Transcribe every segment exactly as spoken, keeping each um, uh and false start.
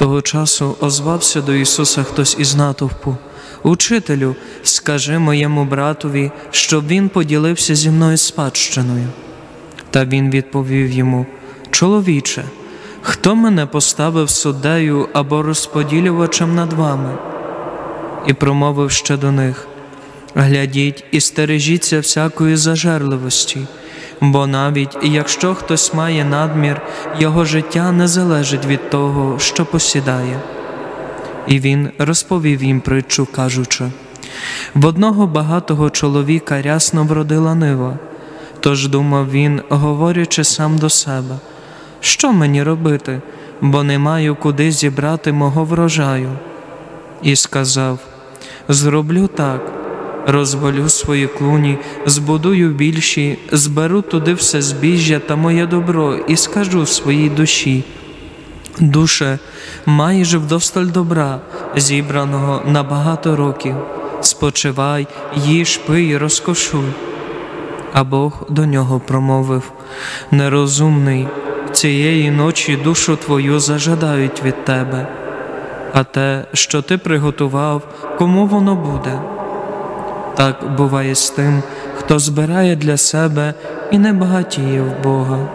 Того часу озвався до Ісуса хтось із натовпу: «Учителю, скажи моєму братові, щоб він поділився зі мною спадщиною». Та він відповів йому: «Чоловіче, хто мене поставив суддею або розподілювачем над вами?» І промовив ще до них: «Глядіть і стережіться всякої зажерливості, бо навіть якщо хтось має надмір, його життя не залежить від того, що посідає». І він розповів їм притчу, кажучи: «В одного багатого чоловіка рясно вродила нива. Тож думав він, говорячи сам до себе: що мені робити, бо не маю куди зібрати мого врожаю? І сказав: зроблю так, розвалю свої клуні, збудую більші, зберу туди все збіжжя та моє добро і скажу своїй душі: душе, маєш вдосталь добра, зібраного на багато років, спочивай, їж, пий, розкошуй». А Бог до нього промовив: «Нерозумний, цієї ночі душу твою зажадають від тебе, а те, що ти приготував, кому воно буде?» Так буває з тим, хто збирає для себе і не багатіє в Бога.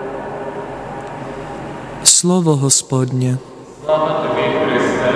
Слово Господнє. Слава тобі, Христе!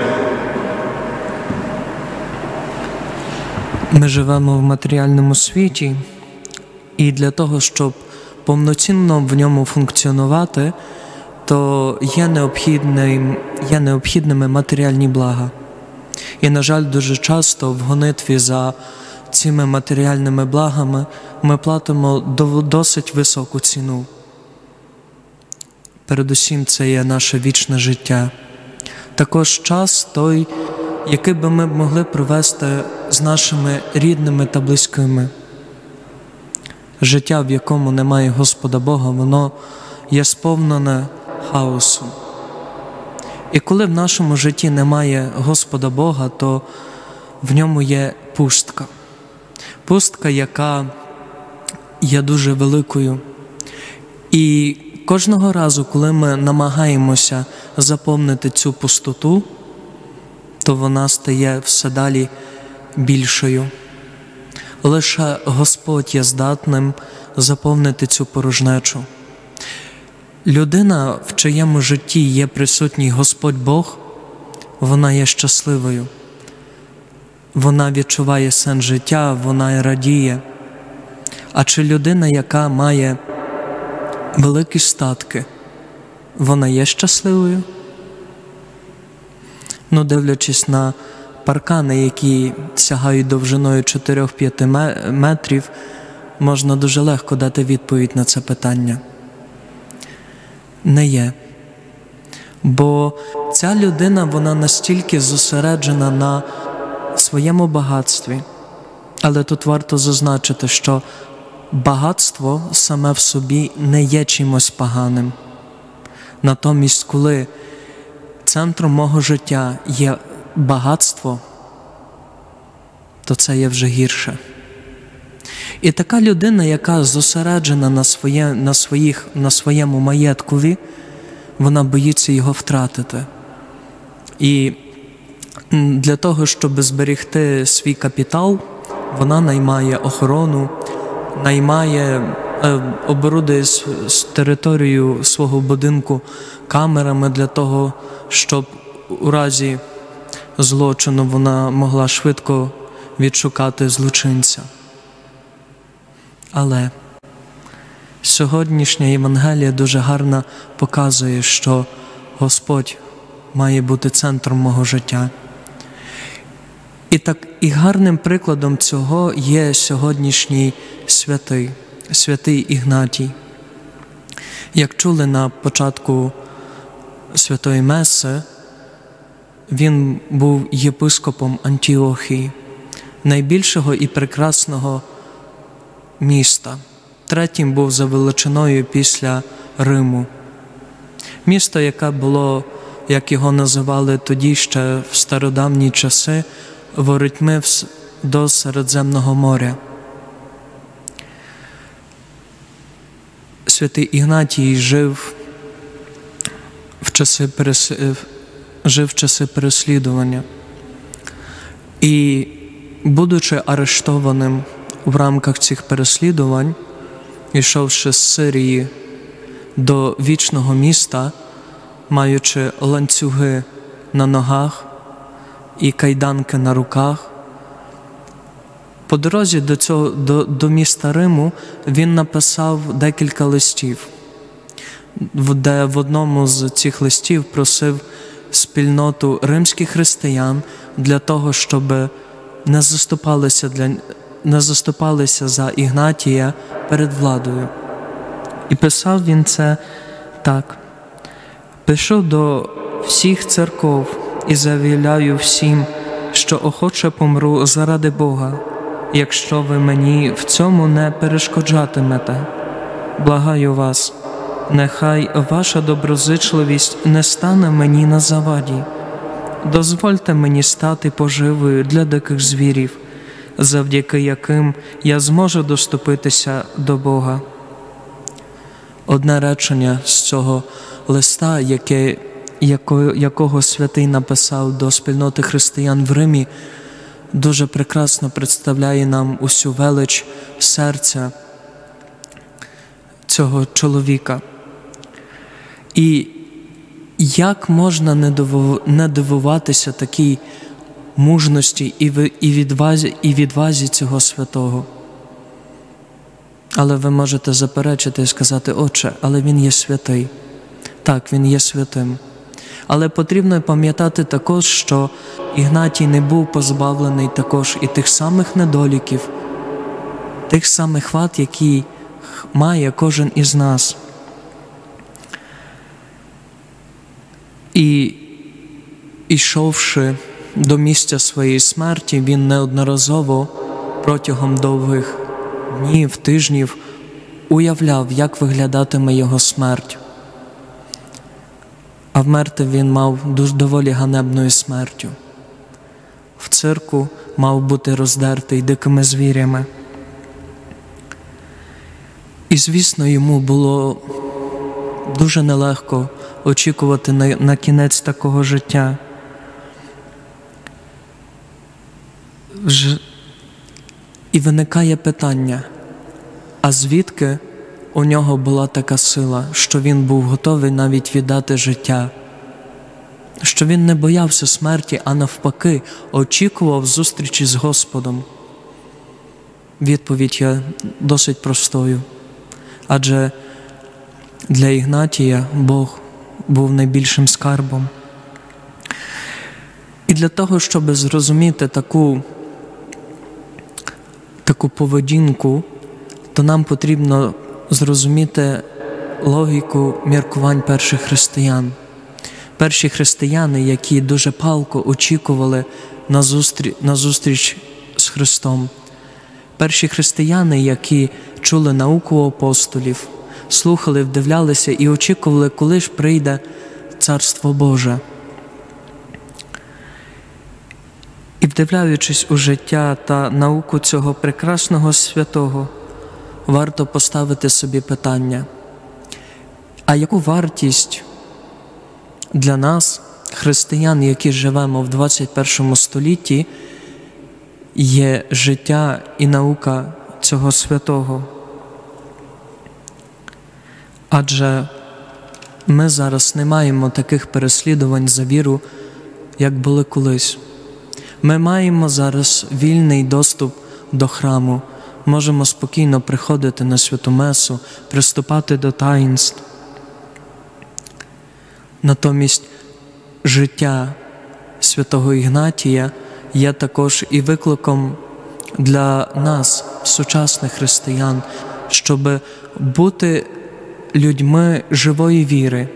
Ми живемо в матеріальному світі, і для того, щоб повноцінно в ньому функціонувати, то є необхідним, є необхідними матеріальні блага. І, на жаль, дуже часто в гонитві за цими матеріальними благами ми платимо досить високу ціну. Передусім, це є наше вічне життя. Також час той, який би ми могли провести з нашими рідними та близькими. Життя, в якому немає Господа Бога, воно є сповнене хаосом. І коли в нашому житті немає Господа Бога, то в ньому є пустка. Пустка, яка є дуже великою. І кожного разу, коли ми намагаємося заповнити цю пустоту, то вона стає все далі більшою. Лише Господь є здатним заповнити цю порожнечу. Людина, в чиєму житті є присутній Господь Бог, вона є щасливою. Вона відчуває сенс життя, вона радіє. А чи людина, яка має великі статки, вона є щасливою? Ну, дивлячись на паркани, які сягають довжиною чотири-п'ять метрів, можна дуже легко дати відповідь на це питання. Не є. Бо ця людина, вона настільки зосереджена на своєму багатстві. Але тут варто зазначити, що багатство саме в собі не є чимось поганим. Натомість, коли центром мого життя є багатство, то це є вже гірше. І така людина, яка зосереджена на, своє, на, своїх, на своєму маєткові, вона боїться його втратити. І для того, щоб зберегти свій капітал, вона наймає охорону, наймає, оборудує з територію свого будинку камерами для того, щоб у разі злочину вона могла швидко відшукати злочинця. Але сьогоднішня Євангелія дуже гарно показує, що Господь має бути центром мого життя. І так, і гарним прикладом цього є сьогоднішній святий, святий Ігнатій. Як чули на початку Святої Меси, він був єпископом Антіохії, найбільшого і прекрасного міста. Третім був за величиною після Риму. Місто, яке було, як його називали тоді ще в стародавні часи, воротьми до Середземного моря. Святий Ігнатій жив в часи, жив в часи переслідування. І, будучи арештованим в рамках цих переслідувань, йшовши з Сирії до вічного міста, маючи ланцюги на ногах і кайданки на руках, по дорозі до, цього, до, до міста Риму він написав декілька листів, де в одному з цих листів просив спільноту римських християн для того, щоб не заступалися, для, не заступалися за Ігнатія перед владою. І писав він це так: «Пишу до всіх церков і заявляю всім, що охоче помру заради Бога, якщо ви мені в цьому не перешкоджатимете. Благаю вас, нехай ваша доброзичливість не стане мені на заваді. Дозвольте мені стати поживою для диких звірів, завдяки яким я зможу доступитися до Бога». Одне речення з цього листа, яке, якого, якого святий написав до спільноти християн в Римі, дуже прекрасно представляє нам усю велич серця цього чоловіка. І як можна не дивуватися такій мужності і відвазі, і відвазі цього святого? Але ви можете заперечити і сказати: «Отче, але він є святий». Так, він є святим. Але потрібно пам'ятати також, що Ігнатій не був позбавлений також і тих самих недоліків, тих самих вад, які має кожен із нас. І, ішовши до місця своєї смерті, він неодноразово протягом довгих днів, тижнів уявляв, як виглядатиме його смерть. А вмерти він мав дуже доволі ганебною смертю. В цирку мав бути роздертий дикими звірями. І, звісно, йому було дуже нелегко очікувати на, на кінець такого життя. Ж... І виникає питання: а звідки у нього була така сила, що він був готовий навіть віддати життя? Що він не боявся смерті, а навпаки очікував зустрічі з Господом? Відповідь є досить простою. Адже для Ігнатія Бог був найбільшим скарбом. І для того, щоб зрозуміти таку, таку поведінку, то нам потрібно зрозуміти логіку міркувань перших християн. Перші християни, які дуже палко очікували на зустріч, на зустріч з Христом. Перші християни, які чули науку апостолів, слухали, вдивлялися і очікували, коли ж прийде Царство Боже. І вдивляючись у життя та науку цього прекрасного святого, варто поставити собі питання: а яку вартість для нас, християн, які живемо в двадцять першому столітті, є життя і наука цього святого? Адже ми зараз не маємо таких переслідувань за віру, як були колись. Ми маємо зараз вільний доступ до храму, можемо спокійно приходити на святу месу, приступати до таїнств. Натомість життя святого Ігнатія є також і викликом для нас, сучасних християн, щоб бути людьми живої віри.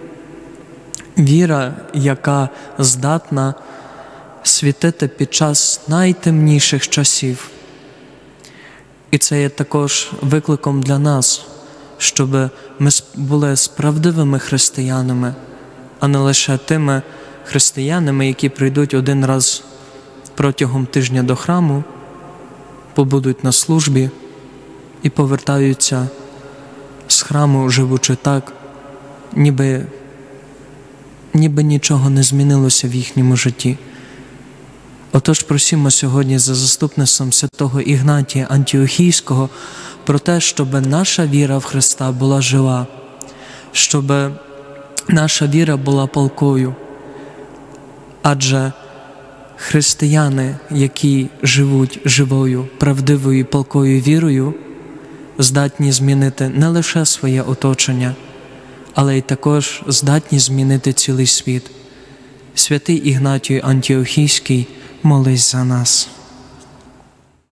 Віра, яка здатна світити під час найтемніших часів. І це є також викликом для нас, щоб ми були справдивими християнами, а не лише тими християнами, які прийдуть один раз протягом тижня до храму, побудуть на службі і повертаються з храму, живучи так, ніби ніби нічого не змінилося в їхньому житті. Отож просимо сьогодні за заступництвом святого Ігнатія Антіохійського про те, щоб наша віра в Христа була жива, щоб наша віра була палкою. Адже християни, які живуть живою, правдивою і палкою вірою, здатні змінити не лише своє оточення, але й також здатні змінити цілий світ. Святий Ігнатій Антіохійський, молись за нас.